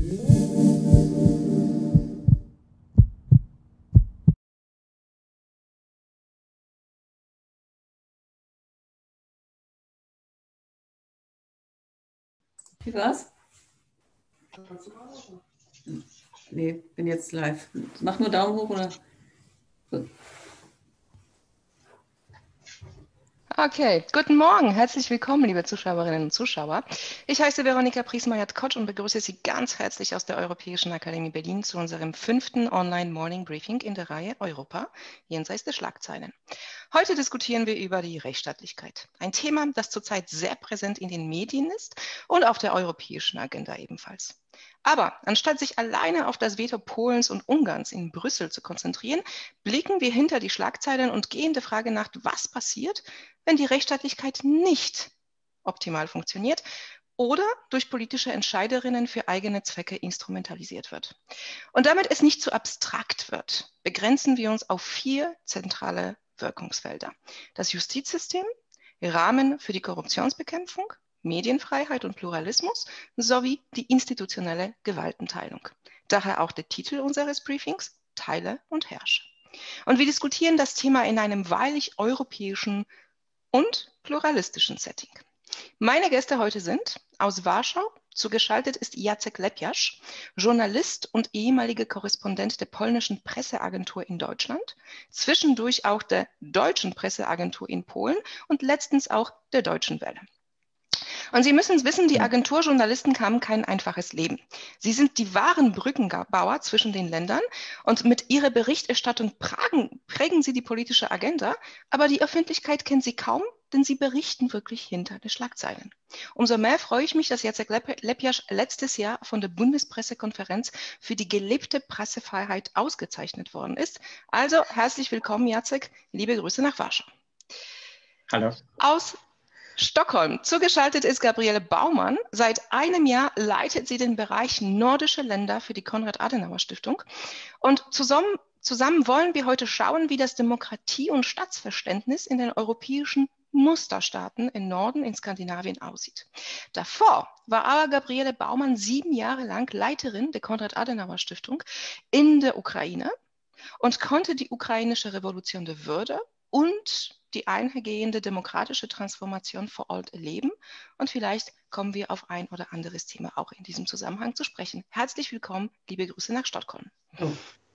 Wie war's? Nee, bin jetzt live. Mach nur Daumen hoch oder? Gut. Okay, guten Morgen, herzlich willkommen, liebe Zuschauerinnen und Zuschauer. Ich heiße Veronika Priesmeier-Kott und begrüße Sie ganz herzlich aus der Europäischen Akademie Berlin zu unserem 5. Online-Morning-Briefing in der Reihe Europa, jenseits der Schlagzeilen. Heute diskutieren wir über die Rechtsstaatlichkeit, ein Thema, das zurzeit sehr präsent in den Medien ist und auf der europäischen Agenda ebenfalls. Aber anstatt sich alleine auf das Veto Polens und Ungarns in Brüssel zu konzentrieren, blicken wir hinter die Schlagzeilen und gehen der Frage nach, was passiert, wenn die Rechtsstaatlichkeit nicht optimal funktioniert oder durch politische Entscheiderinnen für eigene Zwecke instrumentalisiert wird. Und damit es nicht zu abstrakt wird, begrenzen wir uns auf 4 zentrale Wirkungsfelder: das Justizsystem, Rahmen für die Korruptionsbekämpfung, Medienfreiheit und Pluralismus sowie die institutionelle Gewaltenteilung. Daher auch der Titel unseres Briefings: Teile und herrsche. Und wir diskutieren das Thema in einem wahrlich europäischen und pluralistischen Setting. Meine Gäste heute sind aus Warschau, zugeschaltet ist Jacek Lepiasz, Journalist und ehemaliger Korrespondent der polnischen Presseagentur in Deutschland, zwischendurch auch der deutschen Presseagentur in Polen und letztens auch der Deutschen Welle. Und Sie müssen es wissen, die Agenturjournalisten haben kein einfaches Leben. Sie sind die wahren Brückenbauer zwischen den Ländern und mit ihrer Berichterstattung prägen sie die politische Agenda, aber die Öffentlichkeit kennt sie kaum, denn sie berichten wirklich hinter den Schlagzeilen. Umso mehr freue ich mich, dass Jacek Lepiasz letztes Jahr von der Bundespressekonferenz für die gelebte Pressefreiheit ausgezeichnet worden ist. Also herzlich willkommen, Jacek. Liebe Grüße nach Warschau. Hallo. Aus Stockholm. Zugeschaltet ist Gabriele Baumann. Seit einem Jahr leitet sie den Bereich nordische Länder für die Konrad-Adenauer-Stiftung. Und zusammen wollen wir heute schauen, wie das Demokratie- und Staatsverständnis in den europäischen Musterstaaten im Norden in Skandinavien aussieht. Davor war aber Gabriele Baumann 7 Jahre lang Leiterin der Konrad-Adenauer-Stiftung in der Ukraine und konnte die ukrainische Revolution der Würde und die einhergehende demokratische Transformation vor Ort erleben. Und vielleicht kommen wir auf ein oder anderes Thema auch in diesem Zusammenhang zu sprechen. Herzlich willkommen, liebe Grüße nach Stockholm. Oh.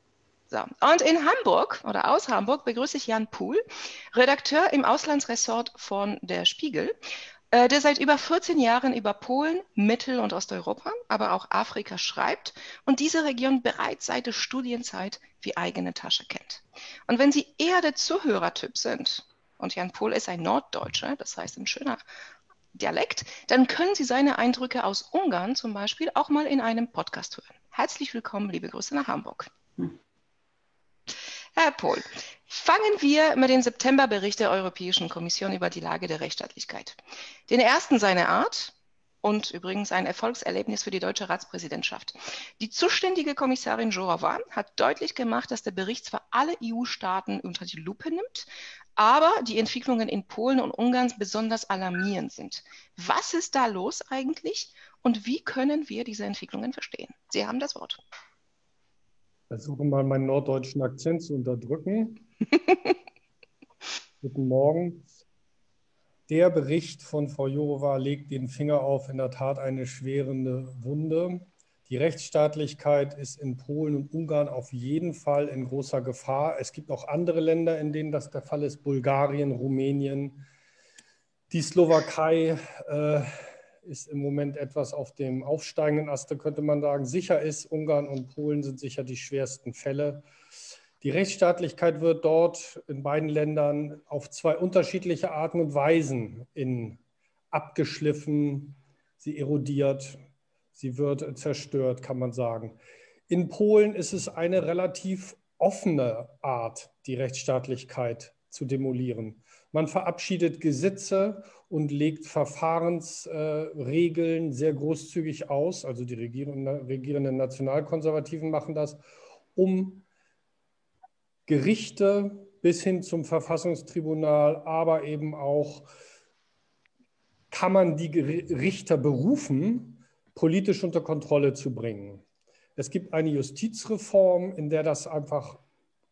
So. Und in Hamburg oder aus Hamburg begrüße ich Jan Pohl, Redakteur im Auslandsressort von Der Spiegel, der seit über 14 Jahren über Polen, Mittel- und Osteuropa, aber auch Afrika schreibt und diese Region bereits seit der Studienzeit wie eigene Tasche kennt. Und wenn Sie eher der Zuhörertyp sind, und Jan Pohl ist ein Norddeutscher, das heißt ein schöner Dialekt, dann können Sie seine Eindrücke aus Ungarn zum Beispiel auch mal in einem Podcast hören. Herzlich willkommen, liebe Grüße nach Hamburg. Herr Pohl, fangen wir mit dem Septemberbericht der Europäischen Kommission über die Lage der Rechtsstaatlichkeit. Den ersten seiner Art und übrigens ein Erfolgserlebnis für die deutsche Ratspräsidentschaft. Die zuständige Kommissarin Jourová hat deutlich gemacht, dass der Bericht zwar alle EU-Staaten unter die Lupe nimmt, aber die Entwicklungen in Polen und Ungarn besonders alarmierend sind. Was ist da los eigentlich und wie können wir diese Entwicklungen verstehen? Sie haben das Wort. Ich versuche mal meinen norddeutschen Akzent zu unterdrücken. Guten Morgen. Der Bericht von Frau Jourová legt den Finger auf in der Tat eine schwerende Wunde. Die Rechtsstaatlichkeit ist in Polen und Ungarn auf jeden Fall in großer Gefahr. Es gibt auch andere Länder, in denen das der Fall ist: Bulgarien, Rumänien, die Slowakei ist im Moment etwas auf dem aufsteigenden Aste, könnte man sagen. Sicher ist, Ungarn und Polen sind sicher die schwersten Fälle. Die Rechtsstaatlichkeit wird dort in beiden Ländern auf 2 unterschiedliche Arten und Weisen abgeschliffen, sie erodiert, sie wird zerstört, kann man sagen. In Polen ist es eine relativ offene Art, die Rechtsstaatlichkeit zu demolieren. Man verabschiedet Gesetze und legt Verfahrensregeln sehr großzügig aus, also die regierenden Nationalkonservativen machen das, um Gerichte bis hin zum Verfassungstribunal, aber eben auch kann man die Richter berufen, politisch unter Kontrolle zu bringen. Es gibt eine Justizreform, in der das einfach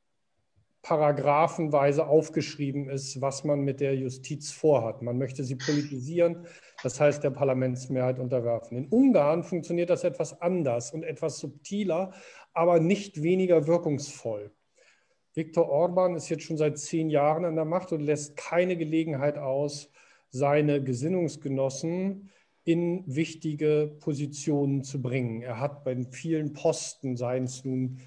paragraphenweise aufgeschrieben ist, was man mit der Justiz vorhat. Man möchte sie politisieren, das heißt der Parlamentsmehrheit unterwerfen. In Ungarn funktioniert das etwas anders und etwas subtiler, aber nicht weniger wirkungsvoll. Viktor Orbán ist jetzt schon seit 10 Jahren an der Macht und lässt keine Gelegenheit aus, seine Gesinnungsgenossen in wichtige Positionen zu bringen. Er hat bei vielen Posten, seien es nun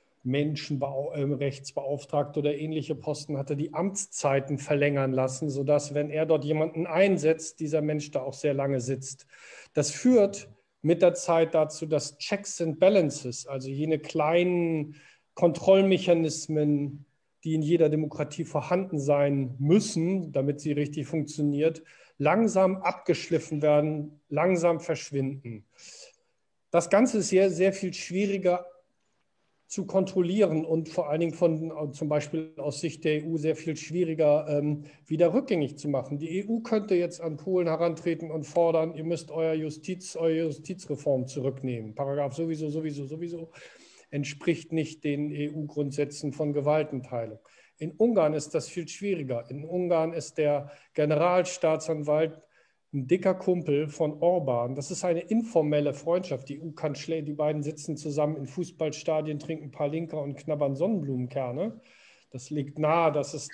Menschenrechtsbeauftragte oder ähnliche Posten, hat er die Amtszeiten verlängern lassen, sodass, wenn er dort jemanden einsetzt, dieser Mensch da auch sehr lange sitzt. Das führt mit der Zeit dazu, dass Checks and Balances, also jene kleinen Kontrollmechanismen, die in jeder Demokratie vorhanden sein müssen, damit sie richtig funktioniert, langsam abgeschliffen werden, langsam verschwinden. Das Ganze ist sehr, sehr viel schwieriger zu kontrollieren und vor allen Dingen zum Beispiel aus Sicht der EU sehr viel schwieriger wieder rückgängig zu machen. Die EU könnte jetzt an Polen herantreten und fordern, ihr müsst eure Justizreform zurücknehmen. Paragraph sowieso entspricht nicht den EU-Grundsätzen von Gewaltenteilung. In Ungarn ist das viel schwieriger. In Ungarn ist der Generalstaatsanwalt ein dicker Kumpel von Orbán. Das ist eine informelle Freundschaft. Die die beiden sitzen zusammen in Fußballstadien, trinken Palinka und knabbern Sonnenblumenkerne. Das liegt nahe, dass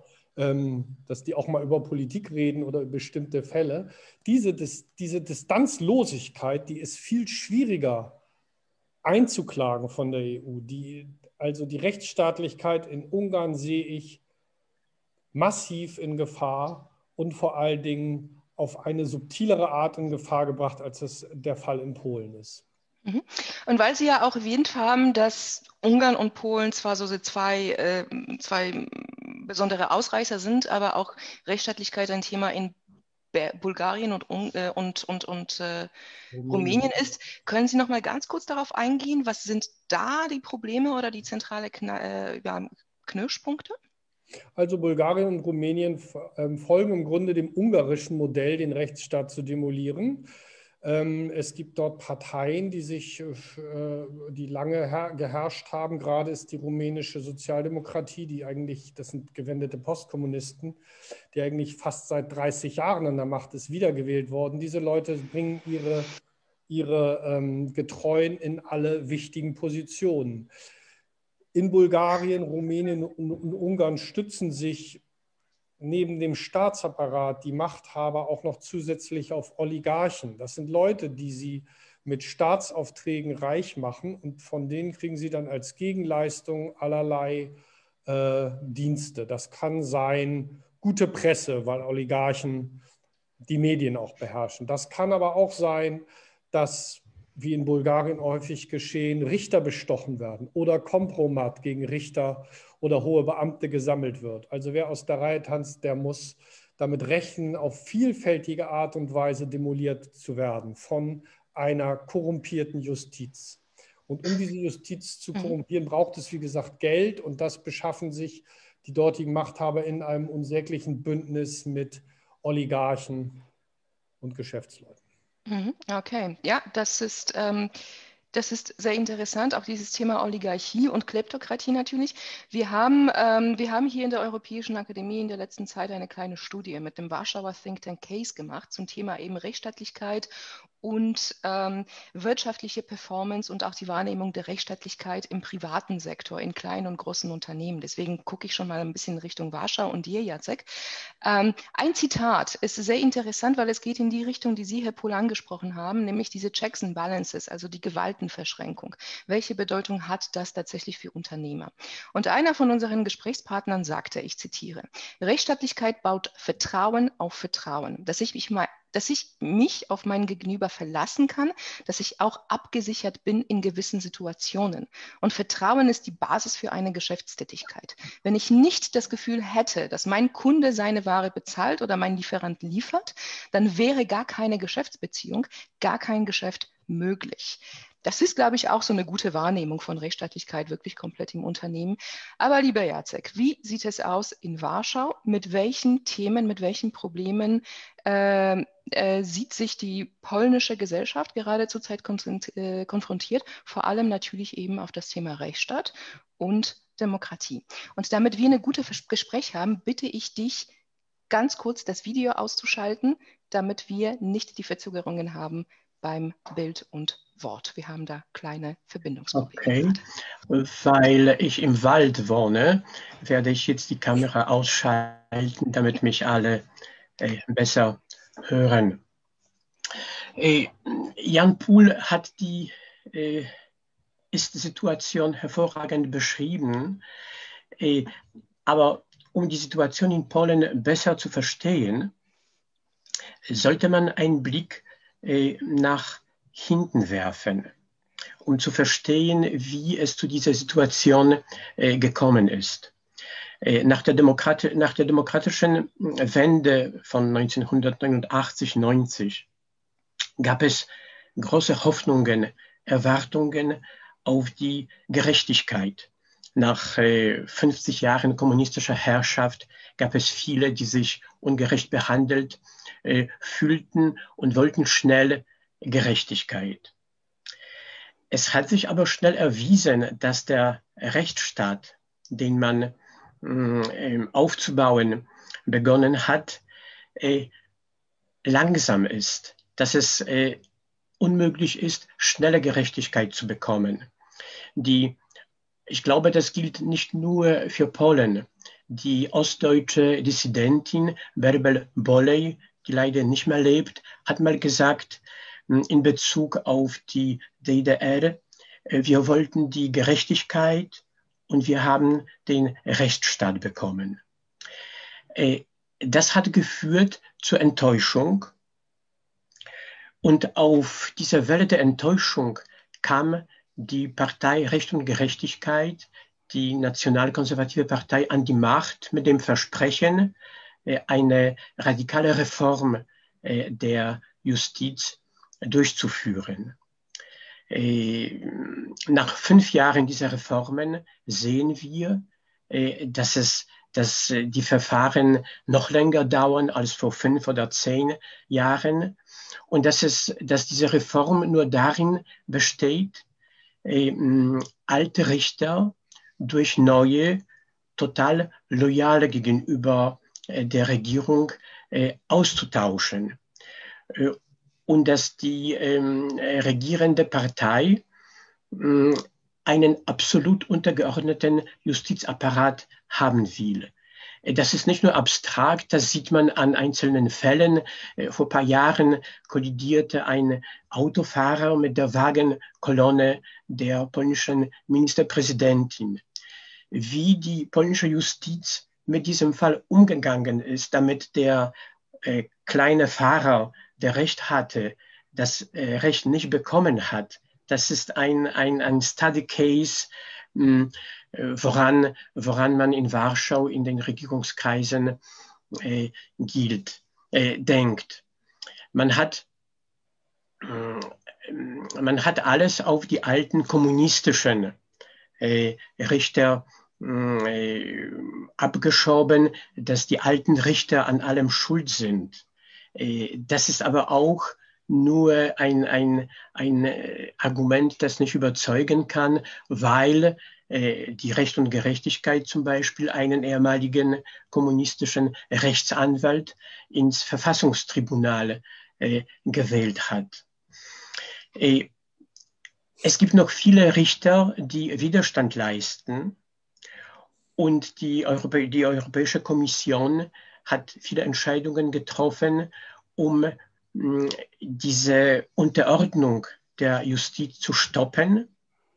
die auch mal über Politik reden oder über bestimmte Fälle. Diese Distanzlosigkeit, die ist viel schwieriger einzuklagen von der EU. Also die Rechtsstaatlichkeit in Ungarn sehe ich massiv in Gefahr und vor allen Dingen auf eine subtilere Art in Gefahr gebracht, als es der Fall in Polen ist. Und weil Sie ja auch erwähnt haben, dass Ungarn und Polen zwar so zwei besondere Ausreißer sind, aber auch Rechtsstaatlichkeit ein Thema in Bulgarien und Rumänien ist. Können Sie noch mal ganz kurz darauf eingehen, was sind da die Probleme oder die zentrale Knirschpunkte? Also Bulgarien und Rumänien folgen im Grunde dem ungarischen Modell, den Rechtsstaat zu demolieren. Es gibt dort Parteien, die lange geherrscht haben. Gerade ist die rumänische Sozialdemokratie, das sind gewendete Postkommunisten, die eigentlich fast seit 30 Jahren an der Macht ist, wiedergewählt worden. Diese Leute bringen ihre Getreuen in alle wichtigen Positionen. In Bulgarien, Rumänien und Ungarn stützen sich neben dem Staatsapparat die Machthaber auch noch zusätzlich auf Oligarchen. Das sind Leute, die sie mit Staatsaufträgen reich machen und von denen kriegen sie dann als Gegenleistung allerlei Dienste. Das kann sein gute Presse, weil Oligarchen die Medien auch beherrschen. Das kann aber auch sein, dass, wie in Bulgarien häufig geschehen, Richter bestochen werden oder Kompromat gegen Richter oder hohe Beamte gesammelt wird. Also wer aus der Reihe tanzt, der muss damit rechnen, auf vielfältige Art und Weise demoliert zu werden von einer korrumpierten Justiz. Und um diese Justiz zu korrumpieren, braucht es, wie gesagt, Geld, und das beschaffen sich die dortigen Machthaber in einem unsäglichen Bündnis mit Oligarchen und Geschäftsleuten. Okay, ja, das ist sehr interessant, auch dieses Thema Oligarchie und Kleptokratie natürlich. Wir haben hier in der Europäischen Akademie in der letzten Zeit eine kleine Studie mit dem Warschauer Think Tank Case gemacht zum Thema eben Rechtsstaatlichkeit und wirtschaftliche Performance und auch die Wahrnehmung der Rechtsstaatlichkeit im privaten Sektor, in kleinen und großen Unternehmen. Deswegen gucke ich schon mal ein bisschen Richtung Warschau und dir, Jacek. Ein Zitat ist sehr interessant, weil es geht in die Richtung, die Sie, Herr Pohl, angesprochen haben, nämlich diese Checks and Balances, also die Gewaltenverschränkung. Welche Bedeutung hat das tatsächlich für Unternehmer? Und einer von unseren Gesprächspartnern sagte, ich zitiere, Rechtsstaatlichkeit baut Vertrauen auf Vertrauen, dass ich mich auf mein Gegenüber verlassen kann, dass ich auch abgesichert bin in gewissen Situationen. Und Vertrauen ist die Basis für eine Geschäftstätigkeit. Wenn ich nicht das Gefühl hätte, dass mein Kunde seine Ware bezahlt oder mein Lieferant liefert, dann wäre gar keine Geschäftsbeziehung, gar kein Geschäft möglich. Das ist, glaube ich, auch so eine gute Wahrnehmung von Rechtsstaatlichkeit, wirklich komplett im Unternehmen. Aber lieber Jacek, wie sieht es aus in Warschau? Mit welchen Themen, mit welchen Problemen sieht sich die polnische Gesellschaft gerade zurzeit konfrontiert? Vor allem natürlich eben auf das Thema Rechtsstaat und Demokratie. Und damit wir ein gutes Gespräch haben, bitte ich dich, ganz kurz das Video auszuschalten, damit wir nicht die Verzögerungen haben beim Bild und Wort. Wir haben da kleine Verbindungsprobleme. Okay, weil ich im Wald wohne, werde ich jetzt die Kamera ausschalten, damit mich alle besser hören. Jan Pool hat die Ist-Situation hervorragend beschrieben, aber um die Situation in Polen besser zu verstehen, sollte man einen Blick nach hinten werfen, um zu verstehen, wie es zu dieser Situation gekommen ist. Nach der demokratischen Wende von 1989-90 gab es große Hoffnungen, Erwartungen auf die Gerechtigkeit. Nach 50 Jahren kommunistischer Herrschaft gab es viele, die sich ungerecht behandelt fühlten und wollten schnell Gerechtigkeit. Es hat sich aber schnell erwiesen, dass der Rechtsstaat, den man aufzubauen begonnen hat, langsam ist, dass es unmöglich ist, schnelle Gerechtigkeit zu bekommen. Ich glaube, das gilt nicht nur für Polen. Die ostdeutsche Dissidentin Bärbel Bolley, die leider nicht mehr lebt, hat mal gesagt, in Bezug auf die DDR, wir wollten die Gerechtigkeit und wir haben den Rechtsstaat bekommen. Das hat geführt zur Enttäuschung. Und auf dieser Welle der Enttäuschung kam die Partei Recht und Gerechtigkeit, die nationalkonservative Partei, an die Macht mit dem Versprechen, eine radikale Reform der Justiz durchzuführen. Nach 5 Jahren dieser Reformen sehen wir, dass die Verfahren noch länger dauern als vor 5 oder 10 Jahren und dass diese Reform nur darin besteht, alte Richter durch neue, total loyale gegenüber der Regierung auszutauschen. Und dass die regierende Partei einen absolut untergeordneten Justizapparat haben will. Das ist nicht nur abstrakt, das sieht man an einzelnen Fällen. Vor ein paar Jahren kollidierte ein Autofahrer mit der Wagenkolonne der polnischen Ministerpräsidentin. Wie die polnische Justiz mit diesem Fall umgegangen ist, damit der kleine Fahrer, der Recht hatte, das Recht nicht bekommen hat, das ist ein Study Case, woran man in Warschau in den Regierungskreisen denkt. Man hat alles auf die alten kommunistischen Richter abgeschoben, dass die alten Richter an allem schuld sind. Das ist aber auch nur ein Argument, das nicht überzeugen kann, weil die Recht und Gerechtigkeit zum Beispiel einen ehemaligen kommunistischen Rechtsanwalt ins Verfassungstribunal gewählt hat. Es gibt noch viele Richter, die Widerstand leisten und die Europäische Kommission hat viele Entscheidungen getroffen, um diese Unterordnung der Justiz zu stoppen.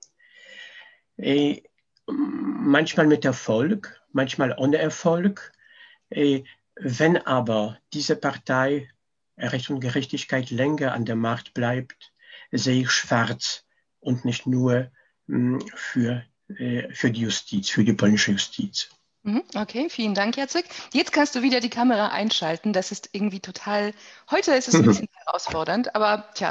Manchmal mit Erfolg, manchmal ohne Erfolg. Wenn aber diese Partei Recht und Gerechtigkeit länger an der Macht bleibt, sehe ich schwarz und nicht nur für die Justiz, für die polnische Justiz. Okay, vielen Dank, Jacek. Jetzt kannst du wieder die Kamera einschalten. Das ist irgendwie total, heute ist es ein bisschen herausfordernd, aber tja,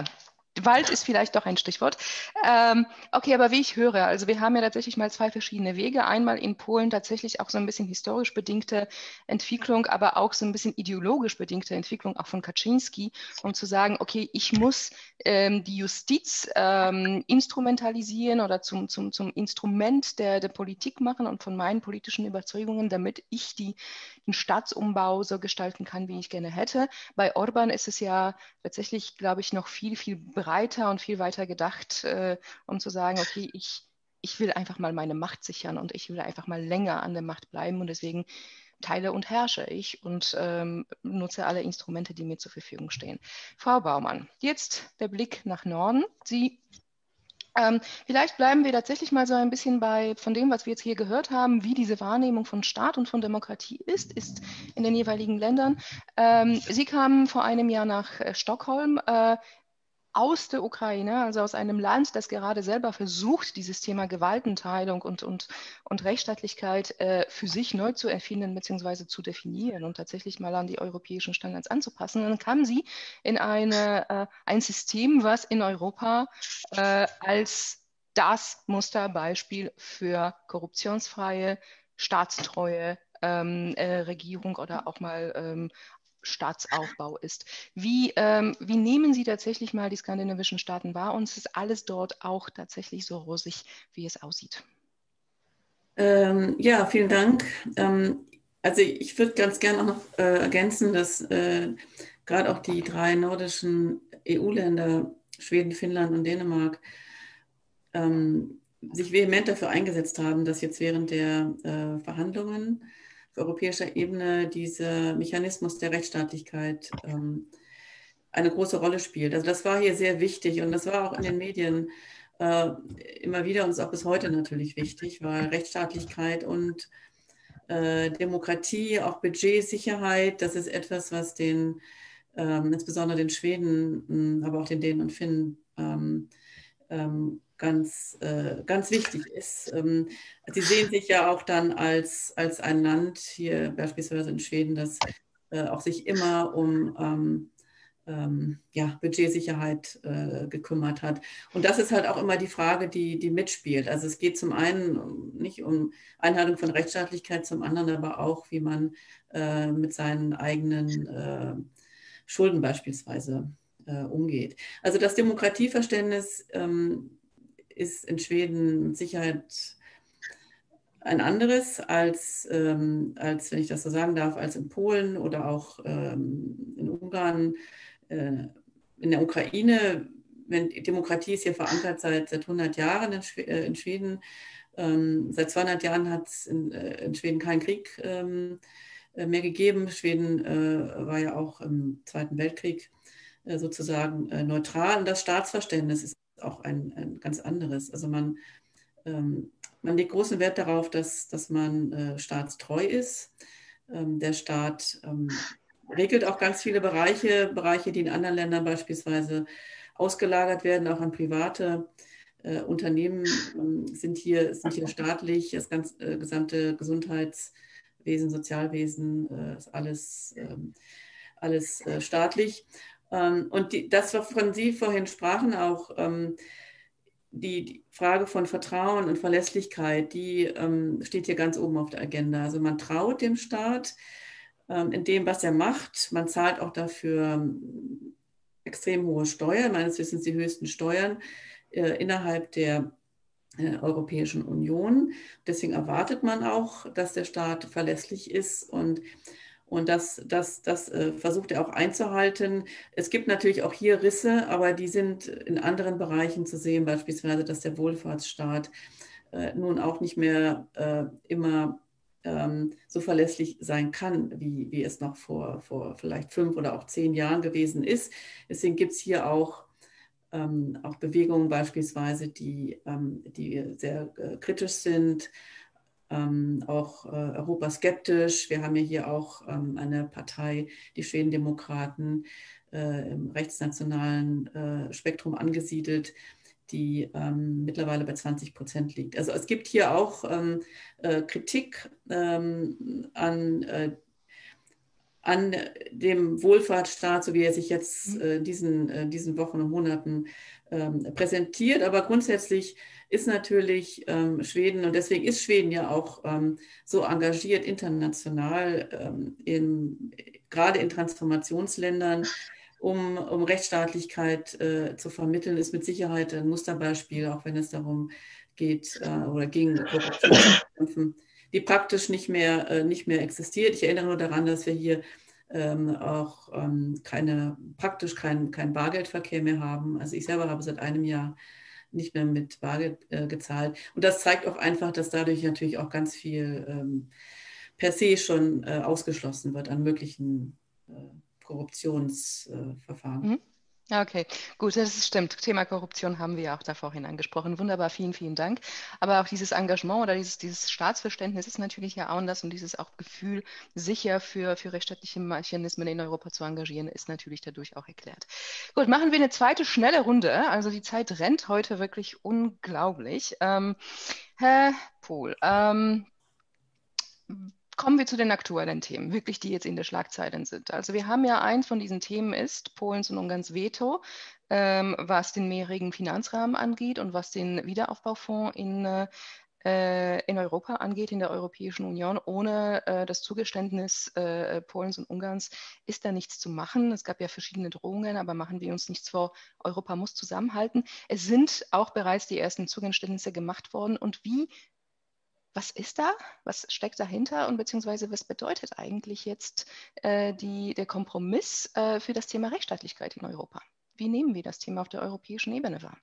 Wald ist vielleicht doch ein Stichwort. Okay, aber wie ich höre, also wir haben ja tatsächlich mal zwei verschiedene Wege. Einmal in Polen tatsächlich auch so ein bisschen historisch bedingte Entwicklung, aber auch so ein bisschen ideologisch bedingte Entwicklung auch von Kaczynski, um zu sagen, okay, ich muss die Justiz instrumentalisieren oder zum Instrument der Politik machen und von meinen politischen Überzeugungen, damit ich den Staatsumbau so gestalten kann, wie ich gerne hätte. Bei Orbán ist es ja tatsächlich, glaube ich, noch viel, viel breiter und viel weiter gedacht, um zu sagen, okay, ich will einfach mal meine Macht sichern und ich will einfach mal länger an der Macht bleiben und deswegen teile und herrsche ich und nutze alle Instrumente, die mir zur Verfügung stehen. Frau Baumann, jetzt der Blick nach Norden. Vielleicht bleiben wir tatsächlich mal so ein bisschen von dem, was wir jetzt hier gehört haben, wie diese Wahrnehmung von Staat und von Demokratie ist in den jeweiligen Ländern. Sie kamen vor einem Jahr nach Stockholm aus der Ukraine, also aus einem Land, das gerade selber versucht, dieses Thema Gewaltenteilung und Rechtsstaatlichkeit für sich neu zu erfinden bzw. zu definieren und tatsächlich mal an die europäischen Standards anzupassen. Und dann kamen sie in ein System, was in Europa als das Musterbeispiel für korruptionsfreie, staatstreue Regierung oder auch mal Staatsaufbau ist. Wie nehmen Sie tatsächlich mal die skandinavischen Staaten wahr und ist alles dort auch tatsächlich so rosig, wie es aussieht? Ja, vielen Dank. Also ich würde ganz gerne auch noch ergänzen, dass gerade auch die drei nordischen EU-Länder, Schweden, Finnland und Dänemark, sich vehement dafür eingesetzt haben, dass jetzt während der Verhandlungen auf europäischer Ebene dieser Mechanismus der Rechtsstaatlichkeit eine große Rolle spielt. Also das war hier sehr wichtig und das war auch in den Medien immer wieder und ist auch bis heute natürlich wichtig, weil Rechtsstaatlichkeit und Demokratie, auch Budgetsicherheit, das ist etwas, was insbesondere den Schweden, aber auch den Dänen und Finnen ganz wichtig ist. Sie sehen sich ja auch dann als ein Land, hier beispielsweise in Schweden, das auch sich immer um Budgetsicherheit gekümmert hat. Und das ist halt auch immer die Frage, die mitspielt. Also es geht zum einen nicht um Einhaltung von Rechtsstaatlichkeit, zum anderen aber auch, wie man mit seinen eigenen Schulden beispielsweise umgeht. Also das Demokratieverständnis ist in Schweden mit Sicherheit ein anderes als, wenn ich das so sagen darf, als in Polen oder auch in Ungarn, in der Ukraine. Demokratie ist hier verankert seit 100 Jahren in Schweden. Seit 200 Jahren hat es in Schweden keinen Krieg mehr gegeben. Schweden war ja auch im Zweiten Weltkrieg sozusagen neutral. Und das Staatsverständnis ist auch ein ganz anderes. Also man legt großen Wert darauf, dass man staatstreu ist. Der Staat regelt auch ganz viele Bereiche, die in anderen Ländern beispielsweise ausgelagert werden, auch an private Unternehmen sind hier staatlich. Das gesamte Gesundheitswesen, Sozialwesen ist alles staatlich. Und das, wovon Sie vorhin sprachen, auch die Frage von Vertrauen und Verlässlichkeit, die steht hier ganz oben auf der Agenda. Also man traut dem Staat in dem, was er macht. Man zahlt auch dafür extrem hohe Steuern, meines Wissens die höchsten Steuern innerhalb der Europäischen Union. Deswegen erwartet man auch, dass der Staat verlässlich ist und das versucht er auch einzuhalten. Es gibt natürlich auch hier Risse, aber die sind in anderen Bereichen zu sehen, beispielsweise, dass der Wohlfahrtsstaat nun auch nicht mehr immer so verlässlich sein kann, wie es noch vor vielleicht 5 oder auch 10 Jahren gewesen ist. Deswegen gibt es hier auch Bewegungen beispielsweise, die sehr kritisch sind, auch europaskeptisch. Wir haben ja hier auch eine Partei, die Schwedendemokraten, im rechtsnationalen Spektrum angesiedelt, die mittlerweile bei 20% liegt. Also es gibt hier auch Kritik an an dem Wohlfahrtsstaat, so wie er sich jetzt diesen Wochen und Monaten präsentiert. Aber grundsätzlich ist natürlich Schweden, und deswegen ist Schweden ja auch so engagiert international, gerade in Transformationsländern, um Rechtsstaatlichkeit zu vermitteln, ist mit Sicherheit ein Musterbeispiel, auch wenn es darum geht oder gegen Korruption zu kämpfen, die praktisch nicht mehr existiert. Ich erinnere nur daran, dass wir hier auch praktisch kein Bargeldverkehr mehr haben. Also ich selber habe seit einem Jahr nicht mehr mit Bargeld gezahlt. Und das zeigt auch einfach, dass dadurch natürlich auch ganz viel per se schon ausgeschlossen wird an möglichen Korruptionsverfahren. Okay, gut, das stimmt. Thema Korruption haben wir ja auch da vorhin angesprochen. Wunderbar, vielen, vielen Dank. Aber auch dieses Engagement oder dieses Staatsverständnis ist natürlich ja auch das, und dieses auch Gefühl, sicher für rechtsstaatliche Mechanismen in Europa zu engagieren, ist natürlich dadurch auch erklärt. Gut, machen wir eine zweite schnelle Runde. Also die Zeit rennt heute wirklich unglaublich. Herr Pohl, kommen wir zu den aktuellen Themen, wirklich, die jetzt in der Schlagzeilen sind. Also wir haben ja, eins von diesen Themen ist Polens und Ungarns Veto, was den mehrjährigen Finanzrahmen angeht und was den Wiederaufbaufonds in Europa angeht, in der Europäischen Union. Ohne das Zugeständnis Polens und Ungarns ist da nichts zu machen. Es gab ja verschiedene Drohungen, aber machen wir uns nichts vor, Europa muss zusammenhalten. Es sind auch bereits die ersten Zugeständnisse gemacht worden. Und was ist da? Was steckt dahinter? Und beziehungsweise was bedeutet eigentlich jetzt der Kompromiss für das Thema Rechtsstaatlichkeit in Europa? Wie nehmen wir das Thema auf der europäischen Ebene wahr?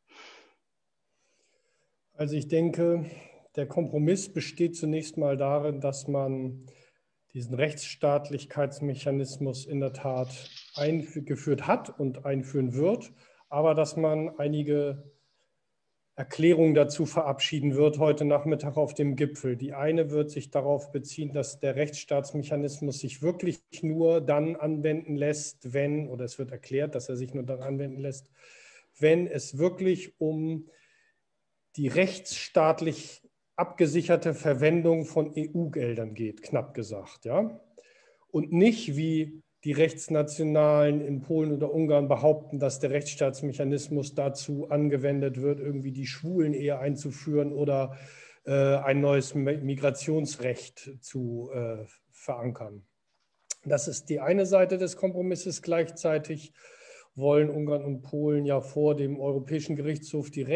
Also ich denke, der Kompromiss besteht zunächst mal darin, dass man diesen Rechtsstaatlichkeitsmechanismus in der Tat eingeführt hat und einführen wird, aber dass man einige Erklärung dazu verabschieden wird heute Nachmittag auf dem Gipfel. Die eine wird sich darauf beziehen, dass der Rechtsstaatsmechanismus sich wirklich nur dann anwenden lässt, oder es wird erklärt, dass er sich nur dann anwenden lässt, wenn es wirklich um die rechtsstaatlich abgesicherte Verwendung von EU-Geldern geht, knapp gesagt, ja. Und nicht wie die Rechtsnationalen in Polen oder Ungarn behaupten, dass der Rechtsstaatsmechanismus dazu angewendet wird, irgendwie die Schwulenehe einzuführen oder ein neues Migrationsrecht zu verankern. Das ist die eine Seite des Kompromisses. Gleichzeitig wollen Ungarn und Polen ja vor dem Europäischen Gerichtshof die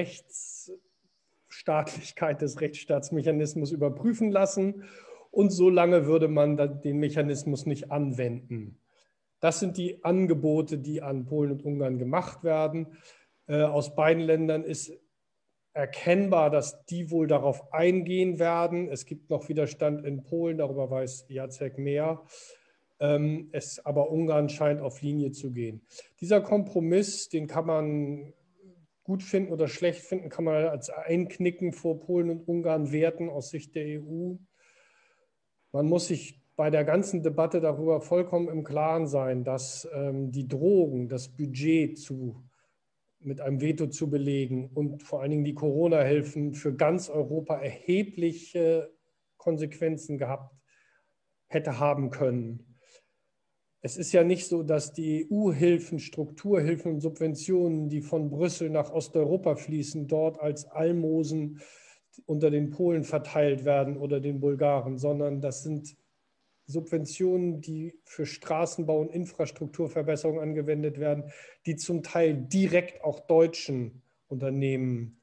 Rechtsstaatlichkeit des Rechtsstaatsmechanismus überprüfen lassen. Und solange würde man den Mechanismus nicht anwenden. Das sind die Angebote, die an Polen und Ungarn gemacht werden. Aus beiden Ländern ist erkennbar, dass die wohl darauf eingehen werden. Es gibt noch Widerstand in Polen, darüber weiß Jacek mehr. Aber Ungarn scheint auf Linie zu gehen. Dieser Kompromiss, den kann man gut finden oder schlecht finden, kann man als Einknicken vor Polen und Ungarn werten aus Sicht der EU. Man muss sich bei der ganzen Debatte darüber vollkommen im Klaren sein, dass die Drohung, das Budget mit einem Veto zu belegen und vor allen Dingen die Corona-Hilfen für ganz Europa erhebliche Konsequenzen hätte haben können. Es ist ja nicht so, dass die EU-Hilfen, Strukturhilfen und Subventionen, die von Brüssel nach Osteuropa fließen, dort als Almosen unter den Polen verteilt werden oder den Bulgaren, sondern das sind Subventionen, die für Straßenbau und Infrastrukturverbesserungen angewendet werden, die zum Teil direkt auch deutschen Unternehmen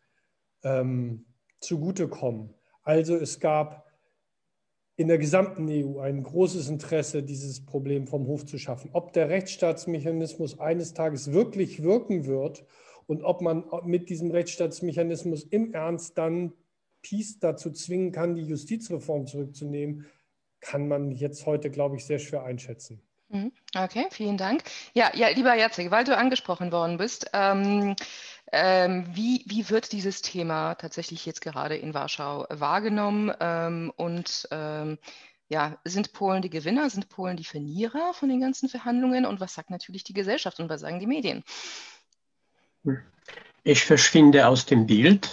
zugutekommen. Also es gab in der gesamten EU ein großes Interesse, dieses Problem vom Hof zu schaffen. Ob der Rechtsstaatsmechanismus eines Tages wirklich wirken wird und ob man mit diesem Rechtsstaatsmechanismus im Ernst dann PiS dazu zwingen kann, die Justizreform zurückzunehmen, kann man jetzt heute, glaube ich, sehr schwer einschätzen. Okay, vielen Dank. Ja, lieber Jacek, weil du angesprochen worden bist, wie wird dieses Thema tatsächlich jetzt gerade in Warschau wahrgenommen? Sind Polen die Gewinner, sind Polen die Verlierer von den ganzen Verhandlungen? Und was sagt natürlich die Gesellschaft und was sagen die Medien? Ich verschwinde aus dem Bild.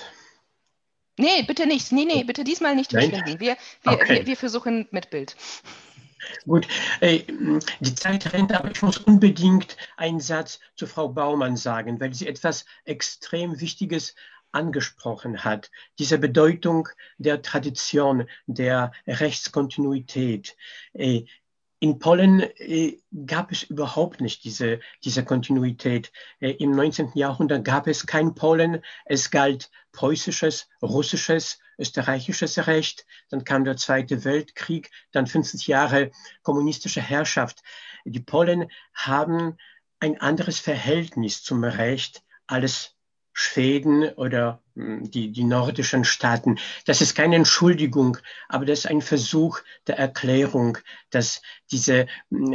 Nee, bitte nicht. Nee, bitte diesmal nicht verschwinden. Wir versuchen mit Bild. Gut, die Zeit rennt, aber ich muss unbedingt einen Satz zu Frau Baumann sagen, weil sie etwas extrem Wichtiges angesprochen hat. Diese Bedeutung der Tradition, der Rechtskontinuität. In Polen gab es überhaupt nicht diese Kontinuität. Im 19. Jahrhundert gab es kein Polen. Es galt preußisches, russisches, österreichisches Recht. Dann kam der Zweite Weltkrieg, dann 50 Jahre kommunistische Herrschaft. Die Polen haben ein anderes Verhältnis zum Recht als Schweden oder die nordischen Staaten. Das ist keine Entschuldigung, aber das ist ein Versuch der Erklärung, dass dieses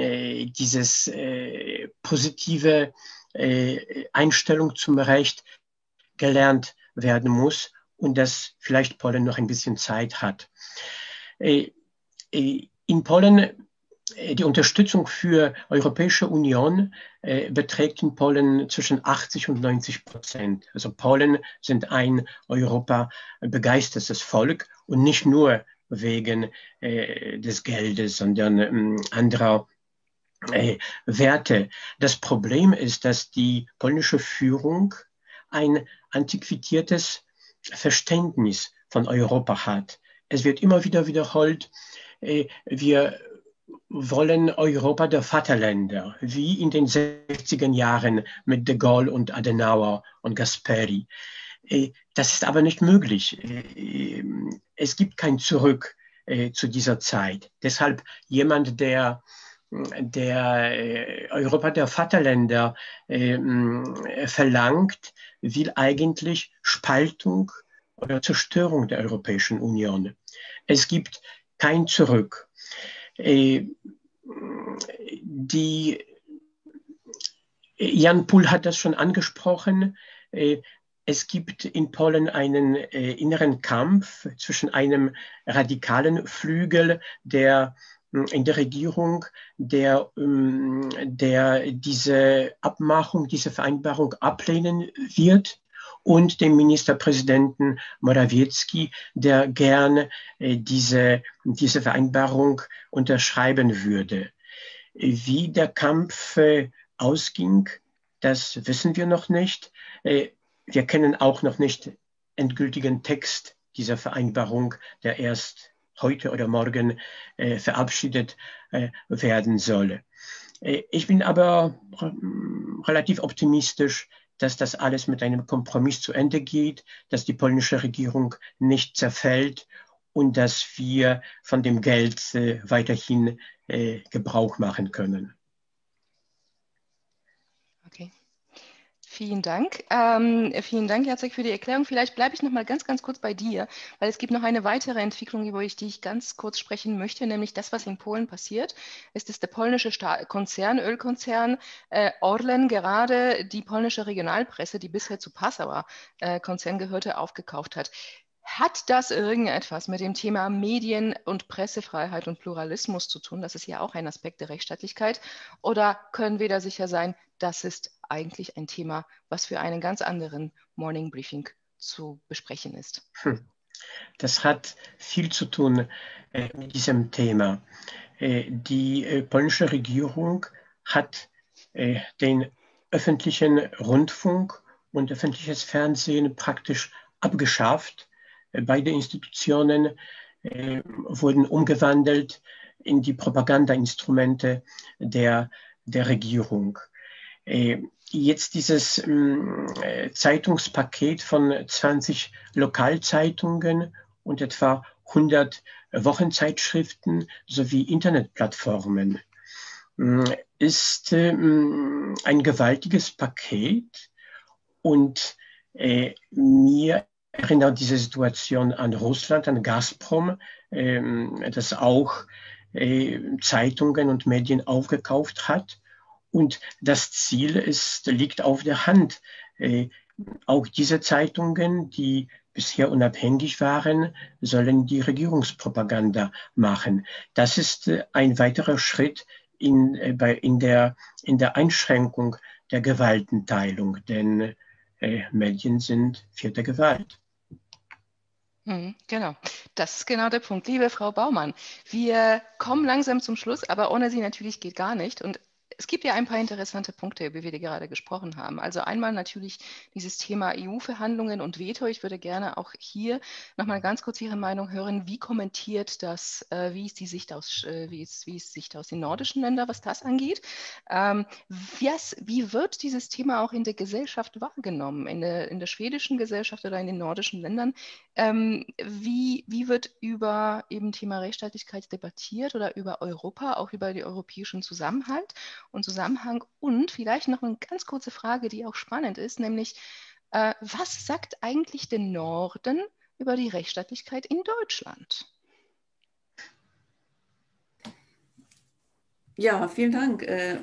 positive Einstellung zum Recht gelernt werden muss und dass vielleicht Polen noch ein bisschen Zeit hat. In Polen die Unterstützung für Europäische Union beträgt in Polen zwischen 80 und 90%. Also Polen sind ein Europa begeistertes Volk und nicht nur wegen des Geldes, sondern anderer Werte. Das Problem ist, dass die polnische Führung ein antiquiertes Verständnis von Europa hat. Es wird immer wieder wiederholt, wir wollen Europa der Vaterländer, wie in den 60er Jahren mit de Gaulle und Adenauer und Gasperi. Das ist aber nicht möglich. Es gibt kein Zurück zu dieser Zeit. Deshalb jemand, der Europa der Vaterländer verlangt, will eigentlich Spaltung oder Zerstörung der Europäischen Union. Es gibt kein Zurück. Jan Pohl hat das schon angesprochen. Es gibt in Polen einen inneren Kampf zwischen einem radikalen Flügel, der in der Regierung, der diese Abmachung, diese Vereinbarung ablehnen wird, und dem Ministerpräsidenten Morawiecki, der gern diese Vereinbarung unterschreiben würde. Wie der Kampf ausging, das wissen wir noch nicht. Wir kennen auch noch nicht endgültigen Text dieser Vereinbarung, der erst heute oder morgen verabschiedet werden soll. Ich bin aber relativ optimistisch, dass das alles mit einem Kompromiss zu Ende geht, dass die polnische Regierung nicht zerfällt und dass wir von dem Geld weiterhin Gebrauch machen können. Okay. Vielen Dank. Vielen Dank, Jacek, für die Erklärung. Vielleicht bleibe ich noch mal ganz kurz bei dir, weil es gibt noch eine weitere Entwicklung, über die ich ganz kurz sprechen möchte, nämlich das, was in Polen passiert. Es ist der polnische Ölkonzern Orlen gerade die polnische Regionalpresse, die bisher zu Passauer Konzern gehörte, aufgekauft hat. Hat das irgendetwas mit dem Thema Medien- und Pressefreiheit und Pluralismus zu tun? Das ist ja auch ein Aspekt der Rechtsstaatlichkeit. Oder können wir da sicher sein, das ist eigentlich ein Thema, was für einen ganz anderen Morning Briefing zu besprechen ist? Das hat viel zu tun mit diesem Thema. Die polnische Regierung hat den öffentlichen Rundfunk und öffentliches Fernsehen praktisch abgeschafft. Beide Institutionen wurden umgewandelt in die Propagandainstrumente der Regierung. Jetzt dieses Zeitungspaket von 20 Lokalzeitungen und etwa 100 Wochenzeitschriften sowie Internetplattformen ist ein gewaltiges Paket und mir erinnert diese Situation an Russland, an Gazprom, das auch Zeitungen und Medien aufgekauft hat. Und das Ziel liegt auf der Hand. Auch diese Zeitungen, die bisher unabhängig waren, sollen die Regierungspropaganda machen. Das ist ein weiterer Schritt in der Einschränkung der Gewaltenteilung, denn Medien sind vierte Gewalt. Genau, das ist genau der Punkt. Liebe Frau Baumann, wir kommen langsam zum Schluss, aber ohne Sie natürlich geht gar nicht. Und es gibt ja ein paar interessante Punkte, über die wir gerade gesprochen haben. Also einmal natürlich dieses Thema EU-Verhandlungen und Veto. Ich würde gerne auch hier nochmal ganz kurz Ihre Meinung hören. Wie kommentiert das, wie ist die Sicht aus, wie ist Sicht aus den nordischen Ländern, was das angeht? Wie wird dieses Thema auch in der Gesellschaft wahrgenommen, in der schwedischen Gesellschaft oder in den nordischen Ländern? Wie wird über eben Thema Rechtsstaatlichkeit debattiert oder über Europa, auch über den europäischen Zusammenhalt und Zusammenhang? Und vielleicht noch eine ganz kurze Frage, die auch spannend ist, nämlich, was sagt eigentlich der Norden über die Rechtsstaatlichkeit in Deutschland? Ja, vielen Dank.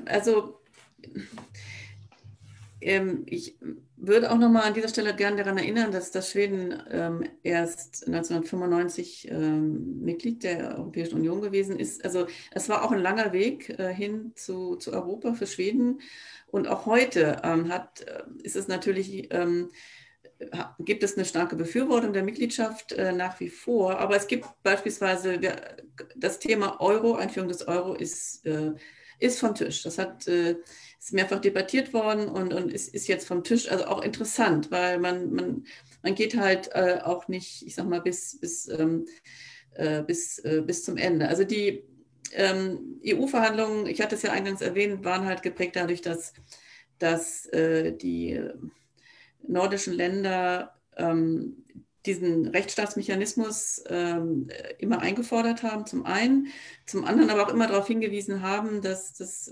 Ich würde auch nochmal an dieser Stelle gerne daran erinnern, dass das Schweden erst 1995 Mitglied der Europäischen Union gewesen ist. Also es war auch ein langer Weg hin zu Europa für Schweden. Und auch heute ist es natürlich, gibt es eine starke Befürwortung der Mitgliedschaft nach wie vor. Aber es gibt beispielsweise das Thema Euro, Einführung des Euro ist vom Tisch. Das ist mehrfach debattiert worden und ist jetzt vom Tisch. Also auch interessant, weil man geht halt auch nicht, ich sag mal, bis zum Ende. Also die EU-Verhandlungen, ich hatte es ja eingangs erwähnt, waren halt geprägt dadurch, dass die nordischen Länder diesen Rechtsstaatsmechanismus immer eingefordert haben, zum einen, zum anderen aber auch immer darauf hingewiesen haben, dass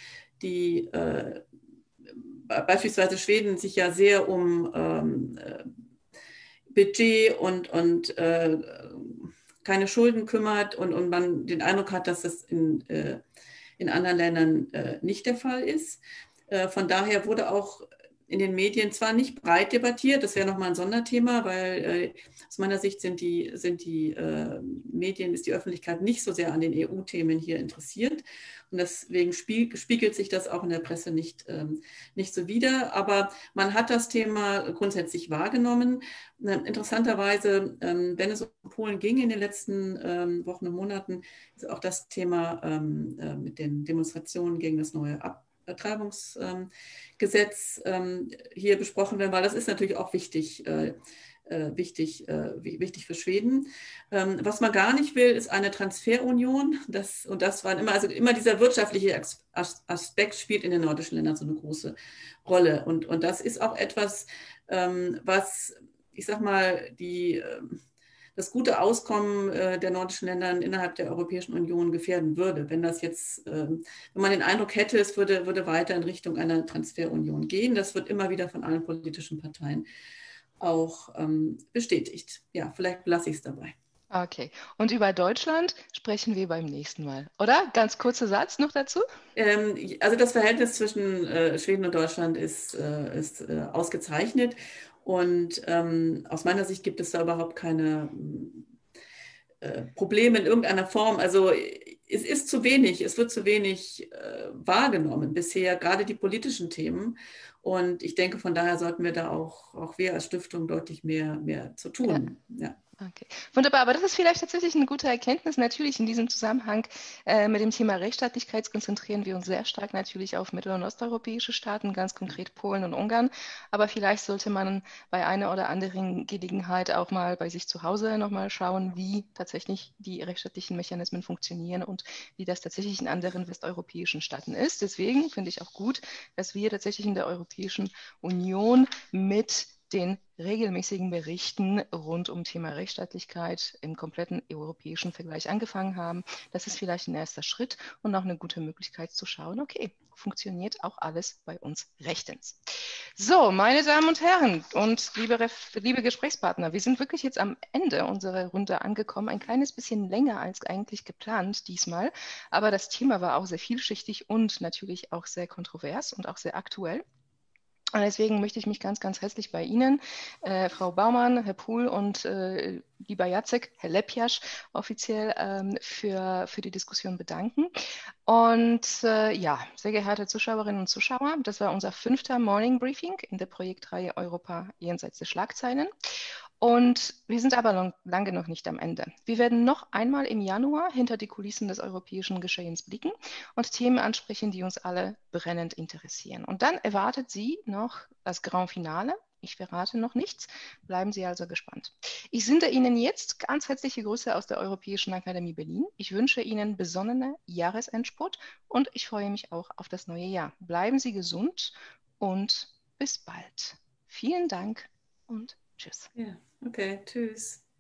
beispielsweise Schweden sich ja sehr um Budget und keine Schulden kümmert und man den Eindruck hat, dass das in anderen Ländern nicht der Fall ist. Von daher wurde auch in den Medien zwar nicht breit debattiert, das wäre nochmal ein Sonderthema, weil aus meiner Sicht sind die Medien, ist die Öffentlichkeit nicht so sehr an den EU-Themen hier interessiert. Und deswegen spiegelt sich das auch in der Presse nicht so wider. Aber man hat das Thema grundsätzlich wahrgenommen. Interessanterweise, wenn es um Polen ging in den letzten Wochen und Monaten, ist auch das Thema mit den Demonstrationen gegen das neue Abtreibungsgesetz hier besprochen werden, weil das ist natürlich auch wichtig für Schweden. Was man gar nicht will, ist eine Transferunion. Das war immer dieser wirtschaftliche Aspekt spielt in den nordischen Ländern so eine große Rolle. Und das ist auch etwas, was, ich sag mal, das gute Auskommen der nordischen Länder innerhalb der Europäischen Union gefährden würde, wenn man den Eindruck hätte, es würde weiter in Richtung einer Transferunion gehen. Das wird immer wieder von allen politischen Parteien auch bestätigt. Ja, vielleicht lasse ich es dabei. Okay, und über Deutschland sprechen wir beim nächsten Mal, oder? Ganz kurzer Satz noch dazu? Also das Verhältnis zwischen Schweden und Deutschland ist ausgezeichnet. Und aus meiner Sicht gibt es da überhaupt keine Probleme in irgendeiner Form. Also es wird zu wenig wahrgenommen bisher, gerade die politischen Themen. Und ich denke, von daher sollten wir da auch wir als Stiftung deutlich mehr zu tun. Ja. Okay, wunderbar. Aber das ist vielleicht tatsächlich eine gute Erkenntnis. Natürlich in diesem Zusammenhang mit dem Thema Rechtsstaatlichkeit konzentrieren wir uns sehr stark natürlich auf mittel- und osteuropäische Staaten, ganz konkret Polen und Ungarn. Aber vielleicht sollte man bei einer oder anderen Gelegenheit auch mal bei sich zu Hause nochmal schauen, wie tatsächlich die rechtsstaatlichen Mechanismen funktionieren und wie das tatsächlich in anderen westeuropäischen Staaten ist. Deswegen finde ich auch gut, dass wir tatsächlich in der Europäischen Union mit den regelmäßigen Berichten rund um Thema Rechtsstaatlichkeit im kompletten europäischen Vergleich angefangen haben. Das ist vielleicht ein erster Schritt und auch eine gute Möglichkeit zu schauen, okay, funktioniert auch alles bei uns rechtens. So, meine Damen und Herren und liebe Gesprächspartner, wir sind wirklich jetzt am Ende unserer Runde angekommen, ein kleines bisschen länger als eigentlich geplant diesmal, aber das Thema war auch sehr vielschichtig und natürlich auch sehr kontrovers und auch sehr aktuell. Und deswegen möchte ich mich ganz, ganz herzlich bei Ihnen, Frau Baumann, Herr Puhl und lieber Jacek, Herr Lepjasch, offiziell für die Diskussion bedanken. Und ja, sehr geehrte Zuschauerinnen und Zuschauer, das war unser 5. Morning Briefing in der Projektreihe Europa jenseits der Schlagzeilen. Und wir sind aber lange noch nicht am Ende. Wir werden noch einmal im Januar hinter die Kulissen des europäischen Geschehens blicken und Themen ansprechen, die uns alle brennend interessieren. Und dann erwartet Sie noch das Grand Finale. Ich verrate noch nichts. Bleiben Sie also gespannt. Ich sende Ihnen jetzt ganz herzliche Grüße aus der Europäischen Akademie Berlin. Ich wünsche Ihnen besonnene Jahresendspurt und ich freue mich auch auf das neue Jahr. Bleiben Sie gesund und bis bald. Vielen Dank und tschüss. Ja, okay, tschüss.